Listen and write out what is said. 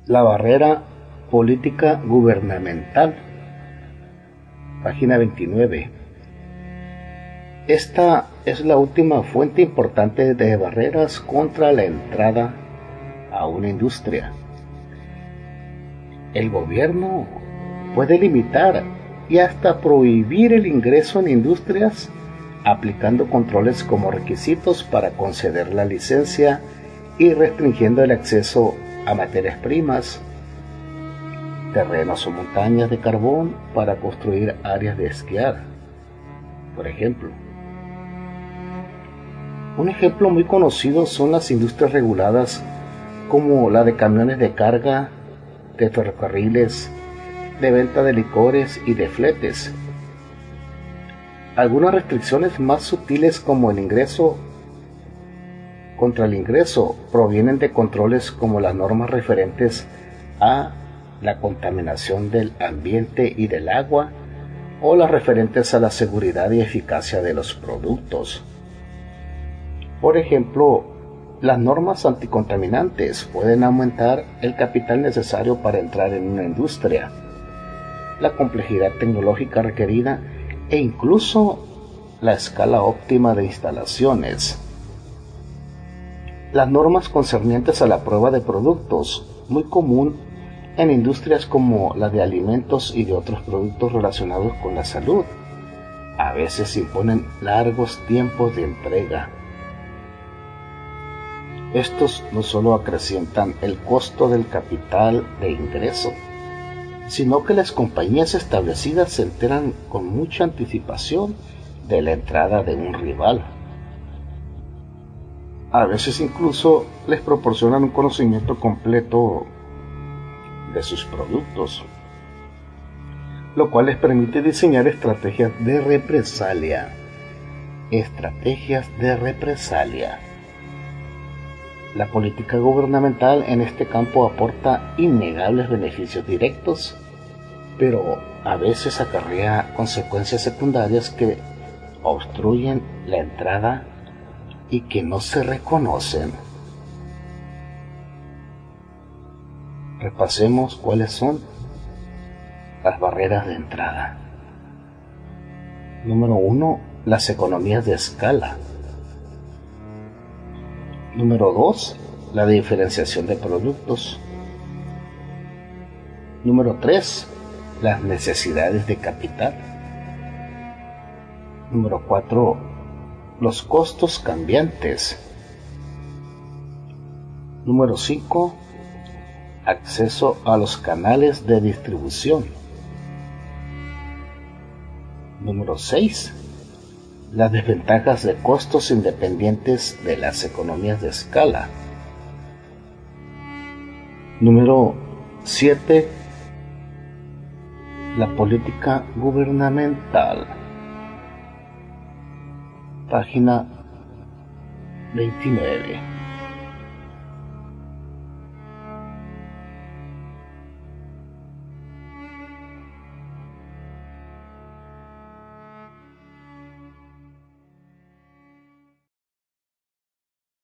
La barrera política gubernamental, página 29. Esta es la última fuente importante de barreras contra la entrada a una industria. El gobierno puede limitar y hasta prohibir el ingreso en industrias, aplicando controles como requisitos para conceder la licencia y restringiendo el acceso a materias primas, terrenos o montañas de carbón para construir áreas de esquiar, por ejemplo. Un ejemplo muy conocido son las industrias reguladas como la de camiones de carga, de ferrocarriles, de venta de licores y de fletes. Algunas restricciones más sutiles como el ingreso contra el ingreso provienen de controles como las normas referentes a la contaminación del ambiente y del agua o las referentes a la seguridad y eficacia de los productos. Por ejemplo, las normas anticontaminantes pueden aumentar el capital necesario para entrar en una industria, la complejidad tecnológica requerida e incluso la escala óptima de instalaciones. Las normas concernientes a la prueba de productos, muy común en industrias como la de alimentos y de otros productos relacionados con la salud, a veces imponen largos tiempos de entrega. Estos no solo acrecientan el costo del capital de ingreso, sino que las compañías establecidas se enteran con mucha anticipación de la entrada de un rival. A veces incluso les proporcionan un conocimiento completo de sus productos, lo cual les permite diseñar estrategias de represalia. La política gubernamental en este campo aporta innegables beneficios directos, pero a veces acarrea consecuencias secundarias que obstruyen la entrada y que no se reconocen. Repasemos cuáles son las barreras de entrada. Número 1. Las economías de escala. Número 2. La diferenciación de productos. Número 3. Las necesidades de capital. Número 4. Los costos cambiantes. Número 5. Acceso a los canales de distribución. Número 6. Las desventajas de costos independientes de las economías de escala. Número 7. La política gubernamental. Página 29.